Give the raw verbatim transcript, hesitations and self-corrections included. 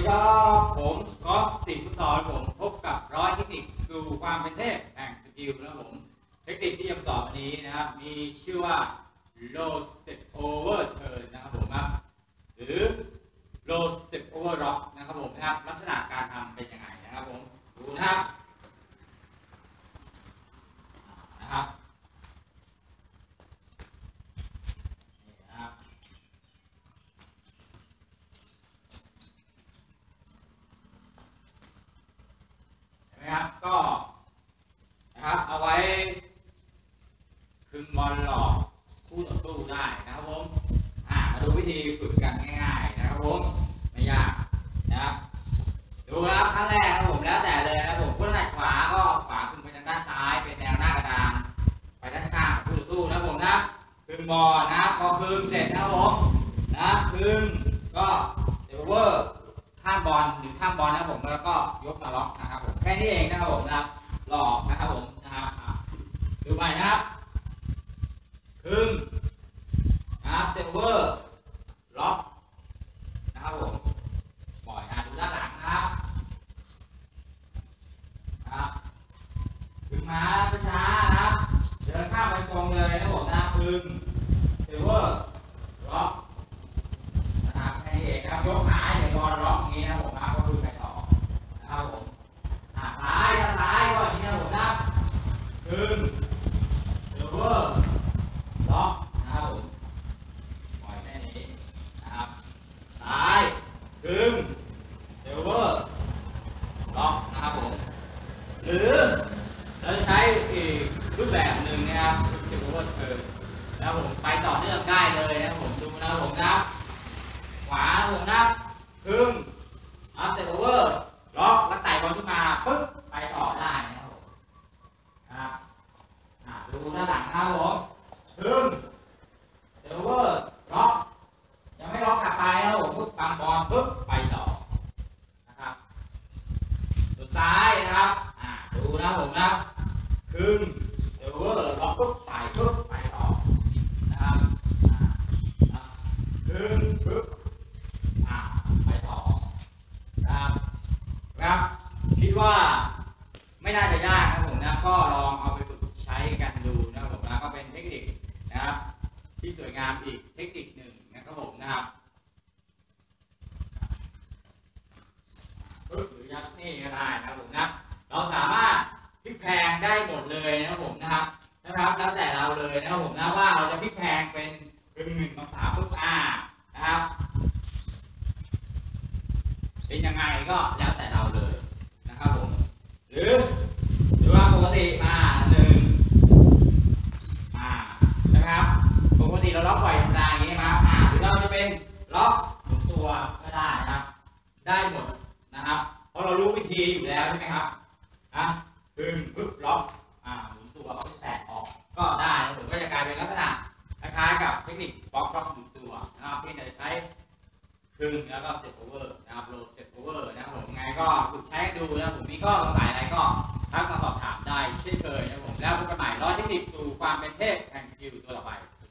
ครับผมกอสติฟุตซอลผมพบกับร้อยเทคนิคสู่ความเป็นเทพแห่งสกิลนะครับผมเทคนิคที่จะสอนวันนี้นะครับมีชื่อว่า low step over turn นะครับผมครับหรือ low step over rock นะครับผมนะครับลักษณะการทำเป็นยังไงนะครับผมดูนะครับนะครับนะครับก็นะครับเอาไว้คึงบอลหลอกคู่ต่อสู้ได้นะครับผมอ่ามาดูวิธีฝึกกันง่ายๆนะครับผมไม่ยากนะครับดูนะครับครั้งแรกนะครับผมแล้วแต่เลยนะครับผมผู้ถนัดขวาก็ขวาคึงไปทางด้านซ้ายเป็นแนวหน้ากระดานไปด้านข้างคู่ต่อสู้นะครับผมนะคึงบอลนะครับพอคึงเสร็จนะครับผมนะคึงก็เดเวอร์ข้ามบอลหรือข้ามบอลนะครับผมแล้วก็ยกมาล็อกนะครับผมแค่นี้เองนะครับผมนะครับหลอกนะครับผมนะครับดูใหม่นะครับครึ่งนะครับเซเวอร์ล็อกนะครับผมปล่อยอ่ะดูด้านหลังนะครับนะครับถึงมาเป็นช้านะครับเดินข้ามไปตรงเลยนะผมนะครึ่งเซเวอร์ล็อกนะครับแค่นี้เองครับยกขาอย่างบอลล็อกอย่างนี้นะผมนะก็คือไปต่อนะครับผมอ่ะซ้ายซ้ายก็อย่างนี้นะผมนะครึ่งเซเวอร์ล็อกนะครับผมปล่อยแค่นี้นะครับซ้ายครึ่งเซเวอร์ล็อกนะครับผมหรือเราใช้อีกรูปแบบหนึ่งนะครับเซเวอร์เทิร์นแล้วผมไปต่อเนื่องได้เลยนะครับผมดูนะครับผมนะขวาผมนะครึ่งอัพเซเวอร์ล็อกแล้วไต่บอลขึ้นมาปึ๊บไปต่อได้นะครับผมนะครับดูด้านหลังนะครับผมครึ่งเซเวอร์ล็อกยังไม่ล็อกกลับไปนะครับผมปึ๊บปั๊มบอลปึ๊บไปต่อนะครับสุดท้ายนะครับอ่าดูนะผมนะครึ่งเซเวอร์ล็อกปึ๊บไต่ปึ๊บไปต่อนะครับครึ่งปึ๊บอ่าไปต่อนะครับครับคิดว่าไม่น่าจะยากนะผมนะก็ลองเอาไปฝึกใช้กันดูนะครับผมนะก็เป็นเทคนิคนะครับที่สวยงามอีกเทคนิคหนึ่งนะครับผมนะครับปึ๊บหรือยัดนี่ก็ได้นะครับผมนะเราสามารถพลิกแพลงได้หมดเลยนะครับผมนะครับนะครับแล้วแต่เราเลยนะครับผมนะว่าเราจะพลิกแพลงเป็นเป็นหนึ่งสองสามปึ๊บอ่านะครับเป็นยังไงก็แล้วแต่เราเลยนะครับผมหรือหรือว่าปกติมาหนึ่งอ่านะครับปกติเราล็อกปล่อยธรรมดาอย่างนี้นะครับอ่าหรือเราจะเป็นล็อกหมุนตัวก็ได้นะครับได้หมดนะครับเพราะเรารู้วิธีอยู่แล้วใช่ไหมครับอ่ะดึงปึ๊บล็อกอ่าหมุนตัวก็แตะออกก็ได้ผมก็จะกลายเป็นลักษณะคล้ายๆกับเทคนิคบล็อกล็อกหมุนตัวนะครับที่จะใช้ครึ่งแล้วก็เซตโอเวอร์นะครับโลเซตโอเวอร์นะครับผมไงก็ฝึกใช้ดูนะผมมีข้อสงสัยอะไรก็ทักมาสอบถามได้เช่นเคยนะผมแล้วพบกันใหม่ร้อยเทคนิคสู่ความเป็นเทพแห่งสกิลตัวต่อไป